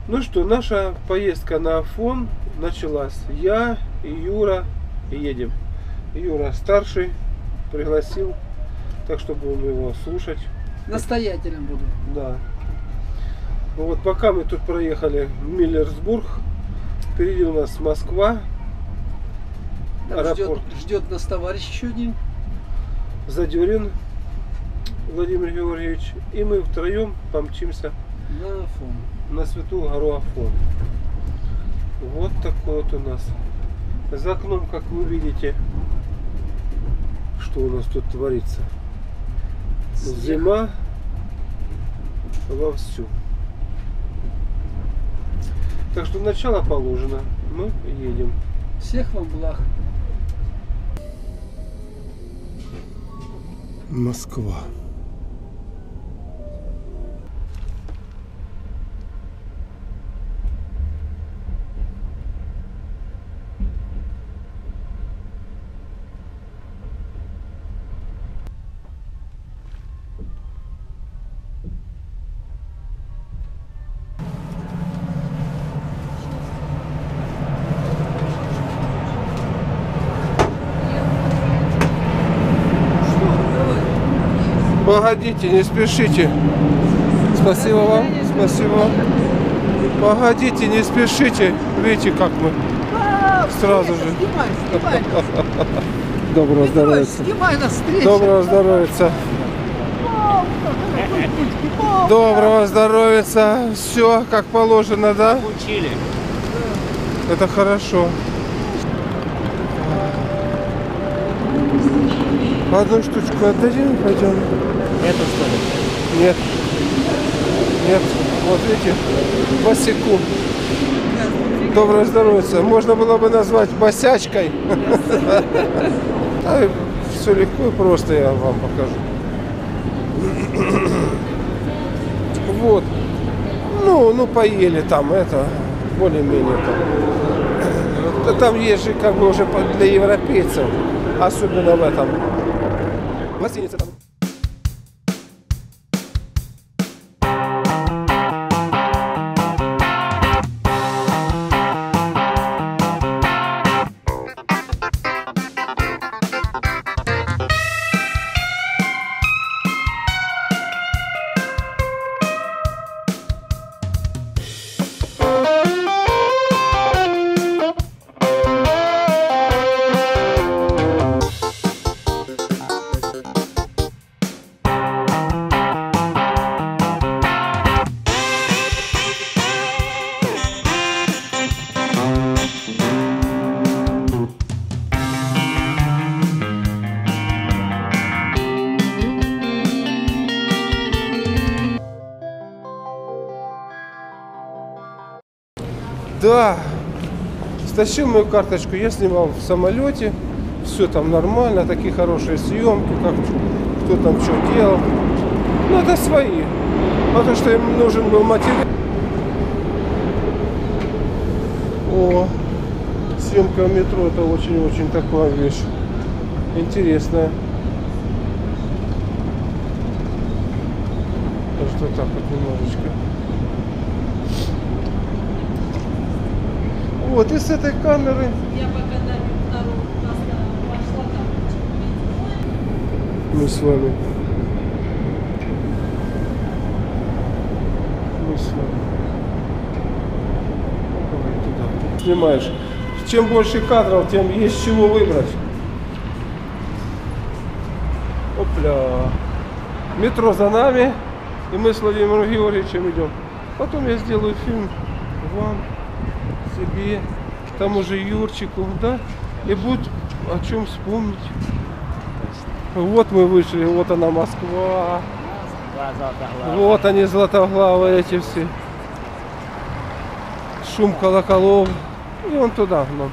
Ну что, наша поездка на Афон началась. Я и Юра едем. Юра старший пригласил, так что будем его слушать. Настоятелем буду. Да. Ну вот пока мы тут проехали Миллерсбург, впереди у нас Москва. Аэропорт. Ждет нас товарищ еще один. Задюрин Владимир Георгиевич. И мы втроем помчимся На Афон. на Святую гору Афон. Вот такой вот у нас. За окном, как вы видите, что у нас тут творится. Зима вовсю. Так что начало положено. Мы едем. Всех вам благ. Москва. Погодите, не спешите. Спасибо вам, спасибо. Погодите, не спешите. Видите, как мы сразу же. Снимай. Доброго здоровья. Снимай на встречу. Доброго здоровья. Доброго здоровья. Все как положено, да? Учили. Это хорошо. Одну штучку отдадим, пойдем. Это что ли? Нет. Нет. Вот видите, босику. Доброе здоровье. Можно было бы назвать босячкой. А все легко и просто, я вам покажу. Вот. Ну поели там это, более-менее там. Там есть же как бы уже для европейцев, особенно в этом. Гостиница там. Да, стащил мою карточку, я снимал в самолете, все там нормально, такие хорошие съемки, как кто там что делал. Ну это свои, потому что им нужен был материал. О, съемка в метро, это очень-очень такая вещь интересная. Что так вот немножечко. Вот, и с этой камеры. Я пока на пошла там. Мы с вами. Давай туда. Снимаешь. Чем больше кадров, тем есть чего выбрать. Опля. Метро за нами. И мы с Владимиром Георгиевичем идем. Потом я сделаю фильм вам, себе, тому же Юрчику, да? И будет о чем вспомнить. Вот мы вышли, вот она Москва. Вот они златоглавые эти все. Шум колоколов. И вон туда нам.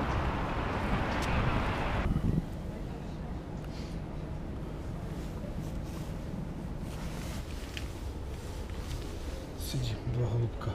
Сидим, два голубка.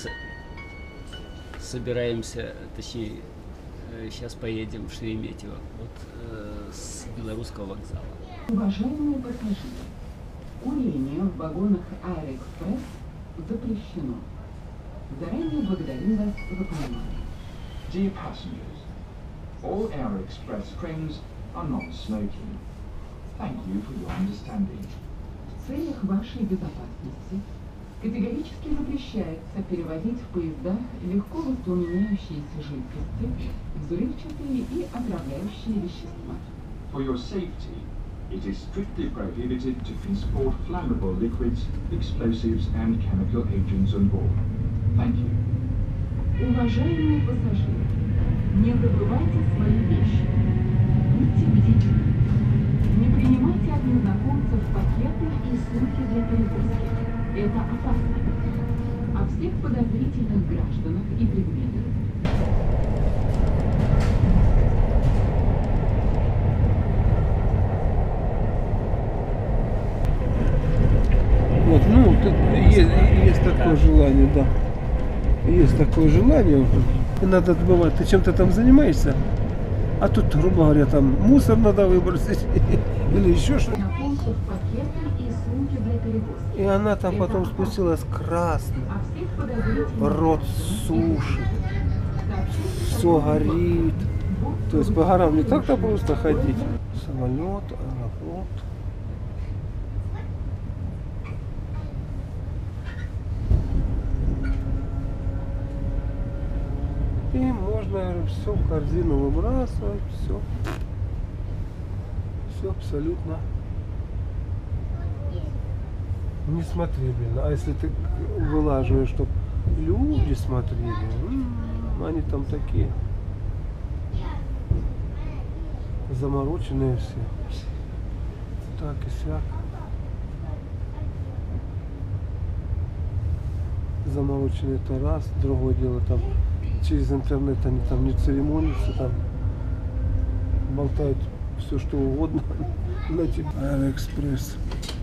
Собираемся, точнее, сейчас поедем в Шереметьево, вот с Белорусского вокзала. Уважаемые пассажиры, курение в вагонах Аэроэкспресс запрещено. Заранее благодарю вас за понимание. Dear passengers, all Air Express trains are non-smoking. Thank you for your understanding. В целях вашей безопасности категорически запрещается перевозить в поездах легко воспламеняющиеся жидкости, взрывчатые и отравляющие вещества. For your safety, it is strictly prohibited to transport flammable liquids, explosives and chemical agents on board. Thank you. Уважаемые пассажиры, не забывайте свои вещи. Будьте бдительны. Не принимайте от незнакомцев пакеты и сумки для перевозки. Это опасно. О всех подозрительных гражданах и предметах Вот, ну, тут есть такое желание, да. Есть такое желание. И надо отбывать. Ты чем-то там занимаешься, а тут, грубо говоря, там мусор надо выбросить или еще что-то. незнакомцев пакеты и сумки для перевозки. И она там потом спустилась красная, О всех подозрительных рот сушит, все горит. То есть по горам не так-то просто ходить. Самолет, аэрофлот. И можно все в корзину выбрасывать, все. Все абсолютно несмотрибельно. А если ты вылаживаешь, чтобы люди смотрели, они там такие замороченные все. Так и сяк. Замороченные это раз, другое дело там через интернет они там не церемонятся, там болтают все что угодно на тебе. Аэроэкспресс.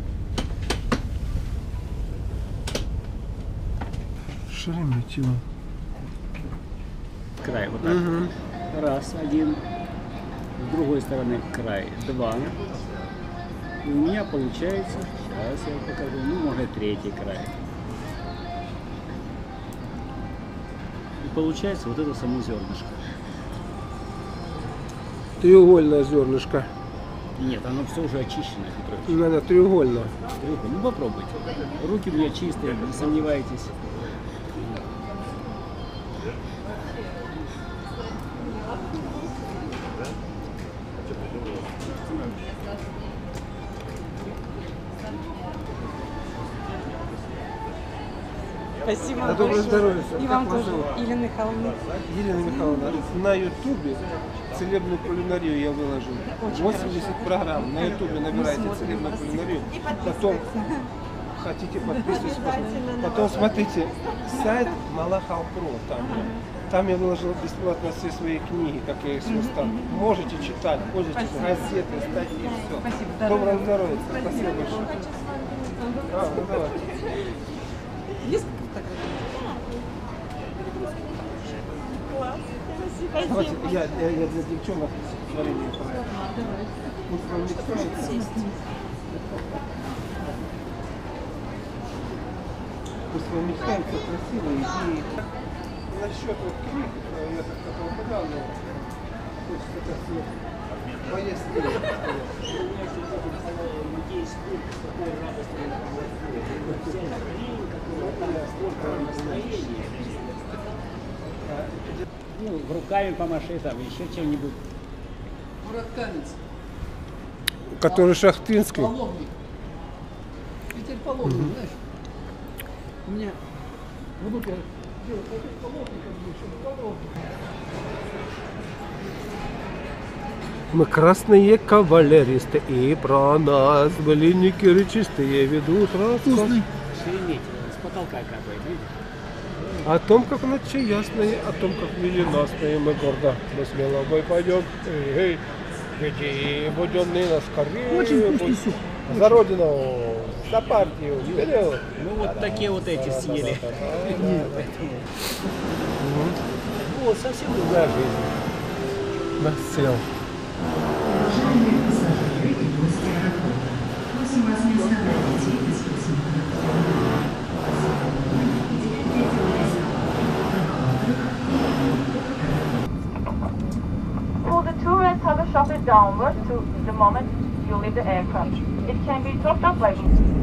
Шереметьево. Край вот так. Раз, один. С другой стороны край, два. И у меня получается, сейчас я покажу, ну, может, третий край. И получается вот это само зернышко. Треугольное зернышко. Нет, оно все уже очищено, Петрович. Надо треугольное. Ну попробуйте. Руки у меня чистые, не сомневайтесь. Спасибо На доброе большое. здоровье. И Как вам вас тоже, зовут? Елена Михайловна. Елена Михайловна, на ютубе целебную кулинарию я выложил. 80 программ. На ютубе набирайте целебную кулинарию. Потом хотите подписывайтесь. Потом смотрите сайт Малахал.про. Там я выложил бесплатно все свои книги, как я их сверстал. Можете читать, пользуйтесь газеты, статьи, все. Спасибо. Доброго здоровья. Спасибо большое. Ну давайте. Несколько фотографий. Класс. Давайте, я для девчонок варенье пожалуйста. Пусть вам не кажется. Пусть вам не кажется красиво и насчет вот книг, я как-то попадал, но хочется как-то поесть. Ну, руками помаши там, еще чем-нибудь. Уратканец. Который шахтинский. Половник. Питер половник, знаешь. У меня внука делает таких половников, еще половник. Мы красные кавалеристы, и про нас былинники речистые ведут рассказ Шереметьево, с потолка капает, видите? о том, как ночи ясные, о том, как веленастные мы гордо, мы смело в бой пойдем. Эй, веди, будем на скорее. Очень вкусный суп. За родину, за партию, вперед. Ну вот такие вот эти съели. Вот совсем другая жизнь. Насел. Уважаемые пассажиры и гости аэропорта, просим вас не оставлять детей без присмотра. Теперь третьего рейса downward to the moment you leave the aircraft. It can be topped up by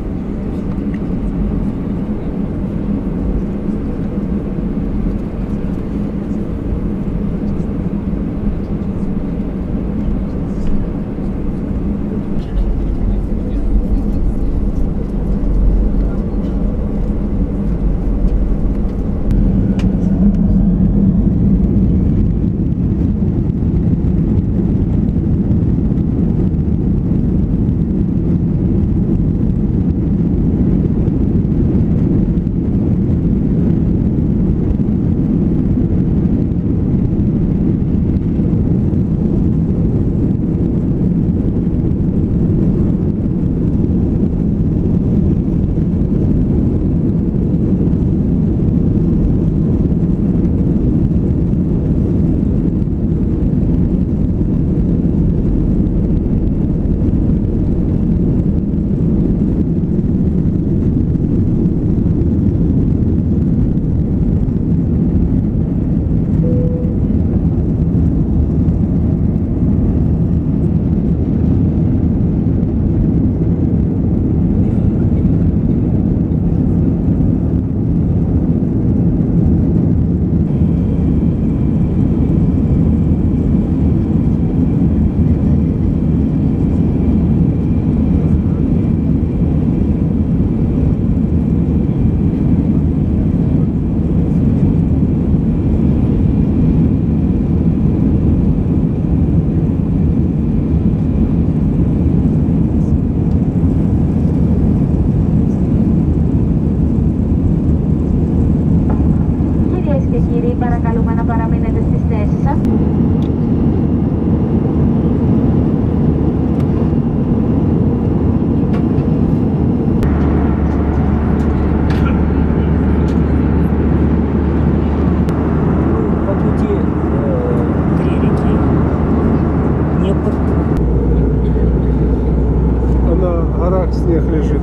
снег лежит.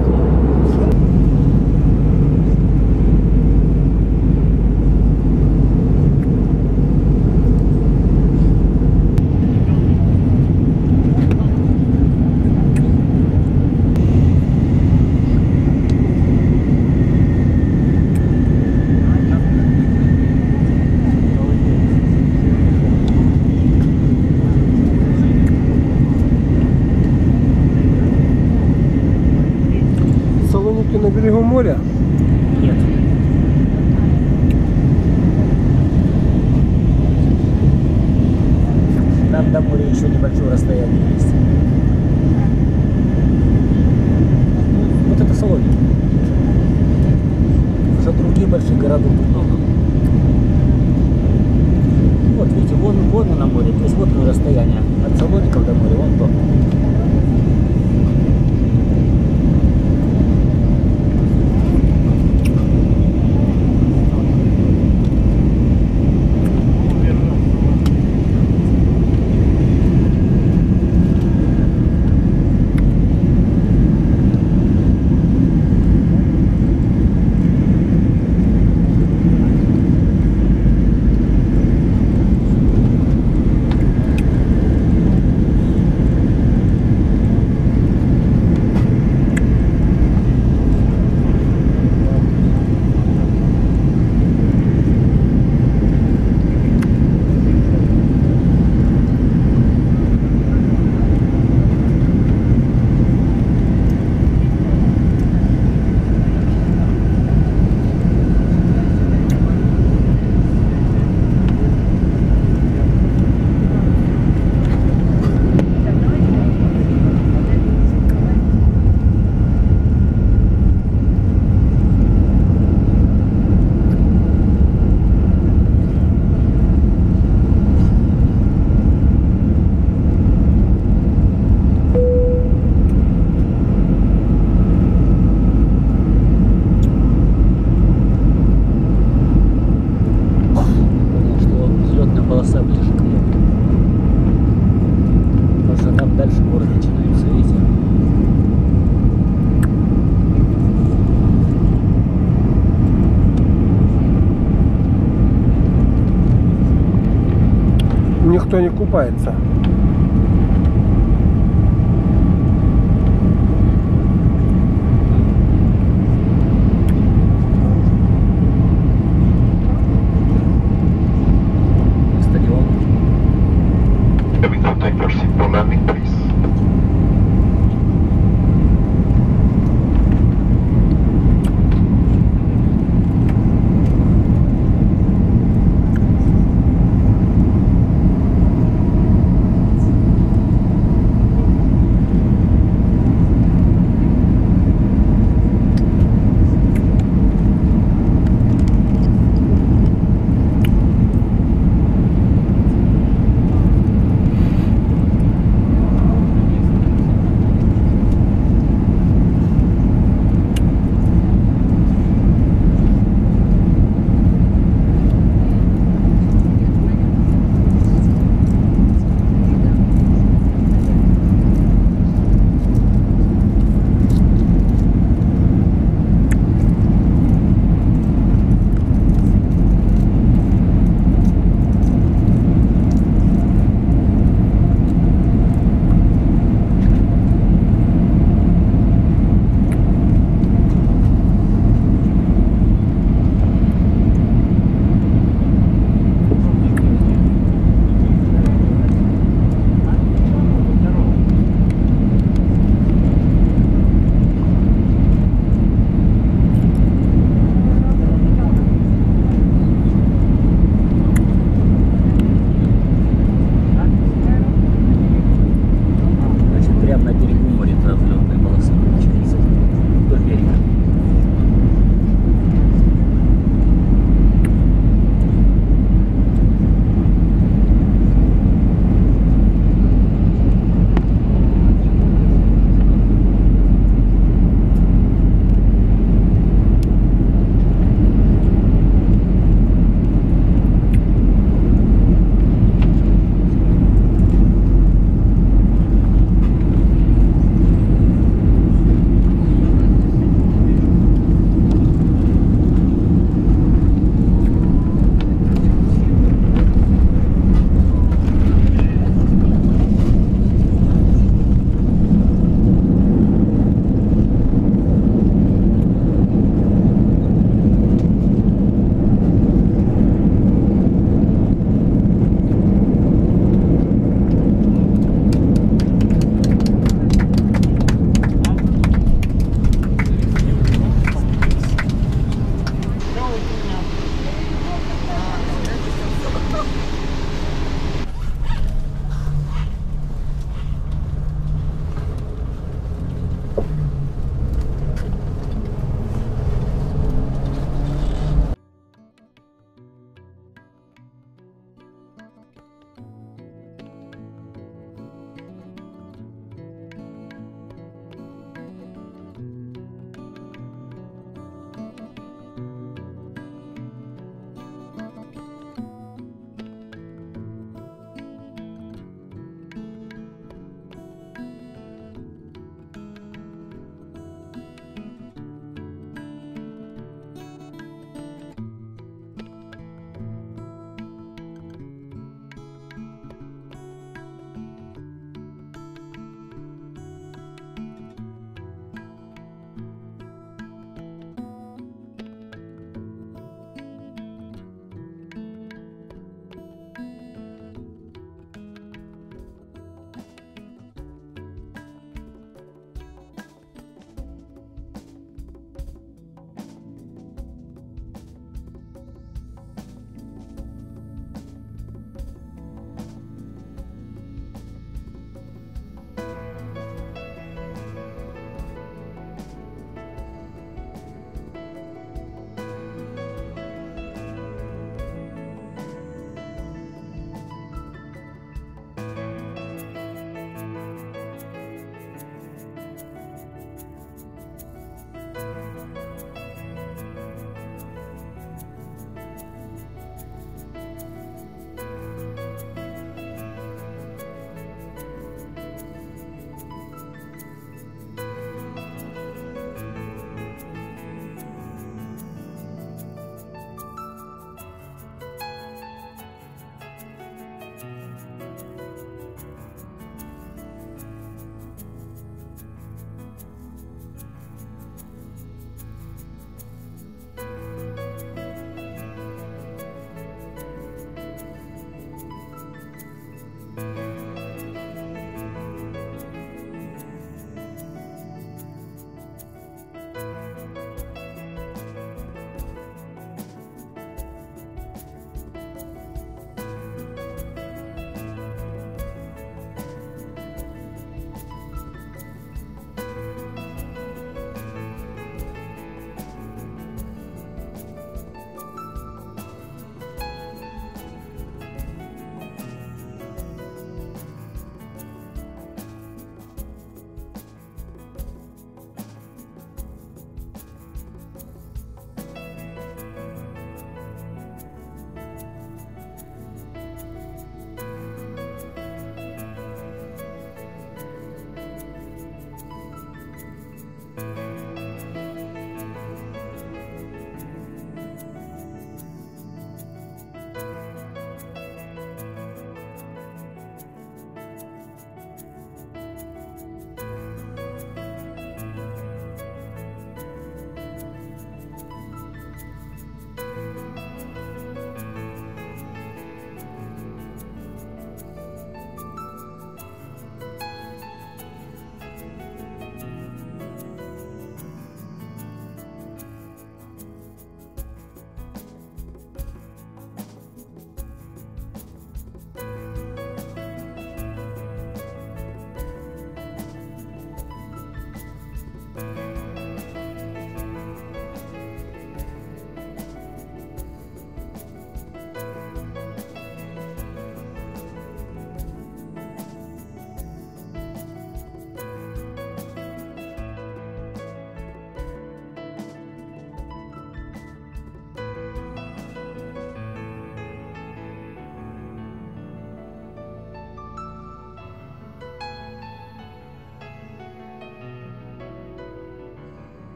На берегу моря? Нет. Там до моря еще небольшое расстояние есть. Вот это Салоники. Уже других больших городов много. Вот видите, вон на море, то есть вот расстояние от Салоников до моря, вон то. Никто не купается.